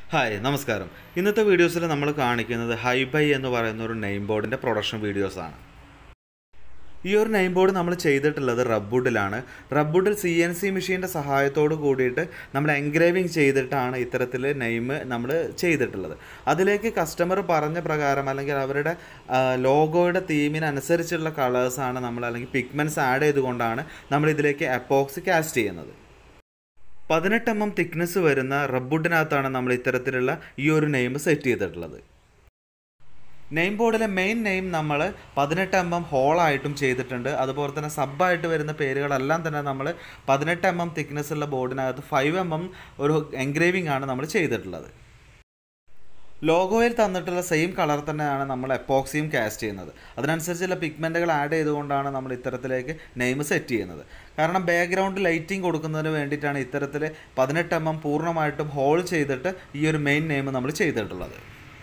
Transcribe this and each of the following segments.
Hi നമസ്കാരം. ഇന്നത്തെ വീഡിയോസിൽ നമ്മൾ കാണിക്കുന്നത് ഹൈബൈ എന്ന് പറയുന്ന ഒരു നെയിം ബോർഡിൻ്റെ പ്രൊഡക്ഷൻ വീഡിയോസാണ്. ഈ ഒരു നെയിം ബോർഡ് നമ്മൾ ചെയ്തിട്ടുള്ളത് റബ്വുഡിലാണ്. റബ്വുഡിൽ CNC മെഷീൻ്റെ സഹായത്തോട് കൂടിയിട്ട് നമ്മൾ എൻഗ്രേവിങ് ചെയ്തിട്ടാണ് ഇത്തരത്തിൽ നെയിം നമ്മൾ ചെയ്തിട്ടുള്ളത്. അതിലേക്ക് കസ്റ്റമർ പറഞ്ഞ പ്രകാരം അല്ലെങ്കിൽ അവരുടെ ലോഗോയുടെ തീമിനനുസരിച്ചുള്ള കളേഴ്സാണ് നമ്മൾ അല്ലെങ്കിൽ പിഗ്മെൻറ്റ്സ് ആഡ് ചെയ്തുകൊണ്ടാണ് നമ്മൾ ഇതിലേക്ക് എപ്പോക്സി കാസ്റ്റ് ചെയ്യുന്നത്. 18 mm തിക്നെസ് വരുന്ന റബ്വുഡിനകത്താണ് നമ്മൾ ഇത്തരത്തിലുള്ള ഈ ഒരു നെയിം സെറ്റ് ചെയ്തിട്ടുള്ളത്. നെയിം ബോർഡിലെ മെയിൻ നെയിം നമ്മൾ 18 mm ഹോളായിട്ടും ചെയ്തിട്ടുണ്ട്. അതുപോലെ തന്നെ സബ്ബായിട്ട് വരുന്ന പേരുകളെല്ലാം തന്നെ നമ്മൾ 18 mm തിക്നെസ് ഉള്ള ബോർഡിനകത്ത് 5 mm ഒരു എൻഗ്രേവിംഗ് ആണ് നമ്മൾ ചെയ്തിട്ടുള്ളത്. ലോഗോയിൽ തന്നിട്ടുള്ള സെയിം കളർ തന്നെയാണ് നമ്മൾ എപ്പോക്സിയും കാസ്റ്റ് ചെയ്യുന്നത്. അതിനനുസരിച്ചുള്ള പിഗ്മെൻറ്റുകൾ ആഡ് ചെയ്തുകൊണ്ടാണ് നമ്മൾ ഇത്തരത്തിലേക്ക് നെയിം സെറ്റ് ചെയ്യുന്നത്. കാരണം ബാക്ക്ഗ്രൗണ്ട് ലൈറ്റിംഗ് കൊടുക്കുന്നതിന് വേണ്ടിയിട്ടാണ് ഇത്തരത്തിൽ 18 mm പൂർണ്ണമായിട്ടും ഹോൾ ചെയ്തിട്ട് ഈ ഒരു മെയിൻ നെയിം നമ്മൾ ചെയ്തിട്ടുള്ളത്.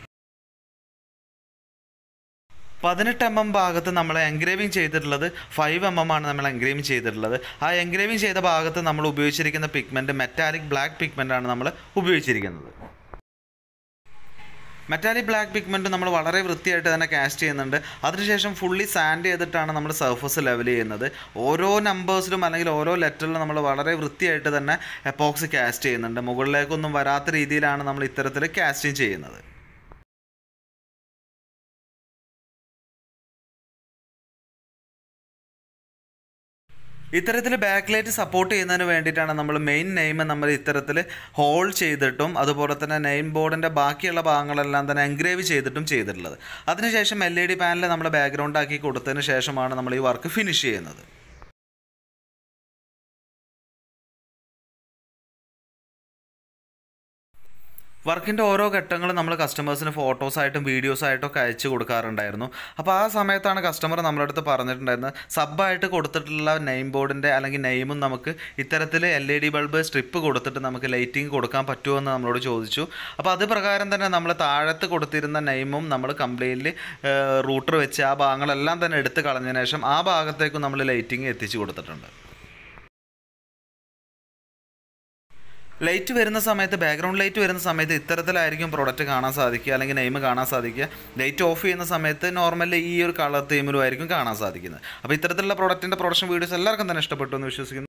18 mm ഭാഗത്ത് നമ്മൾ എൻഗ്രേവിംഗ് ചെയ്തിട്ടുള്ളത് 5 mm ആണ് നമ്മൾ എൻഗ്രേവിംഗ് ചെയ്തിട്ടുള്ളത്. ആ എൻഗ്രേവിംഗ് ചെയ്ത ഭാഗത്ത് നമ്മൾ ഉപയോഗിച്ചിരിക്കുന്ന പിഗ്മെൻറ്റ് മെറ്റാലിക് ബ്ലാക്ക് പിഗ്മെൻറ്റാണ് നമ്മൾ ഉപയോഗിച്ചിരിക്കുന്നത്. മെറ്റാലിക് ബ്ലാക്ക് പിഗ്മെൻറ്റ് നമ്മൾ വളരെ വൃത്തിയായിട്ട് തന്നെ കാസ്റ്റ് ചെയ്യുന്നുണ്ട്. അതിനുശേഷം ഫുള്ളി സാൻഡ് ചെയ്തിട്ടാണ് നമ്മൾ സർഫസ് ലെവൽ ചെയ്യുന്നത്. ഓരോ നമ്പേഴ്സിലും അല്ലെങ്കിൽ ഓരോ ലെറ്ററിലും നമ്മൾ വളരെ വൃത്തിയായിട്ട് തന്നെ എപ്പോക്സി കാസ്റ്റ് ചെയ്യുന്നുണ്ട്. മുകളിലേക്കൊന്നും വരാത്ത രീതിയിലാണ് നമ്മൾ ഇത്തരത്തിൽ കാസ്റ്റിംഗ് ചെയ്യുന്നത്. ഇത്തരത്തിൽ ബാക്ക് ലൈറ്റ് സപ്പോർട്ട് ചെയ്യുന്നതിന് വേണ്ടിയിട്ടാണ് നമ്മൾ മെയിൻ നെയിം നമ്മൾ ഇത്തരത്തിൽ ഹോൾ ചെയ്തിട്ടും അതുപോലെ തന്നെ നെയിം ബോർഡിൻ്റെ ബാക്കിയുള്ള ഭാഗങ്ങളെല്ലാം തന്നെ എൻഗ്രേവ് ചെയ്തിട്ടും ചെയ്തിട്ടുള്ളത്. അതിനുശേഷം LED പാനൽ നമ്മൾ ബാക്ക്ഗ്രൗണ്ട് ആക്കി കൊടുത്തതിന് ശേഷമാണ് നമ്മൾ ഈ വർക്ക് ഫിനിഷ് ചെയ്യുന്നത്. വർക്കിൻ്റെ ഓരോ ഘട്ടങ്ങളും നമ്മൾ കസ്റ്റമേഴ്സിന് ഫോട്ടോസായിട്ടും വീഡിയോസായിട്ടും ഒക്കെ അയച്ചു കൊടുക്കാറുണ്ടായിരുന്നു. അപ്പോൾ ആ സമയത്താണ് കസ്റ്റമർ നമ്മുടെ അടുത്ത് പറഞ്ഞിട്ടുണ്ടായിരുന്നത് സബ്ബായിട്ട് കൊടുത്തിട്ടുള്ള നെയിം ബോർഡിൻ്റെ അല്ലെങ്കിൽ നെയിമും നമുക്ക് ഇത്തരത്തിൽ LED ബൾബ് സ്ട്രിപ്പ് കൊടുത്തിട്ട് നമുക്ക് ലൈറ്റിംഗ് കൊടുക്കാൻ പറ്റുമോ എന്ന് നമ്മളോട് ചോദിച്ചു. അപ്പോൾ അത് പ്രകാരം തന്നെ നമ്മൾ താഴത്ത് കൊടുത്തിരുന്ന നെയിമും നമ്മൾ കംപ്ലീറ്റ്ലി റൂട്ടർ വെച്ച് ആ ഭാഗങ്ങളെല്ലാം തന്നെ എടുത്ത് കളഞ്ഞതിന് ശേഷം ആ ഭാഗത്തേക്കും നമ്മൾ ലൈറ്റിംഗ് എത്തിച്ചു കൊടുത്തിട്ടുണ്ട്. ലൈറ്റ് വരുന്ന സമയത്ത് ബാക്ക്ഗ്രൗണ്ട് ലൈറ്റ് വരുന്ന സമയത്ത് ഇത്തരത്തിലായിരിക്കും പ്രൊഡക്റ്റ് കാണാൻ സാധിക്കുക അല്ലെങ്കിൽ നെയിം കാണാൻ സാധിക്കുക. ലൈറ്റ് ഓഫ് ചെയ്യുന്ന സമയത്ത് നോർമലി ഈ ഒരു കളർ തീമിലും ആയിരിക്കും കാണാൻ സാധിക്കുന്നത്. അപ്പോൾ ഇത്തരത്തിലുള്ള പ്രൊഡക്റ്റിൻ്റെ പ്രൊഡക്ഷൻ വീഡിയോസ് എല്ലാവർക്കും തന്നെ ഇഷ്ടപ്പെട്ടു എന്ന് വിശ്വസിക്കുന്നു.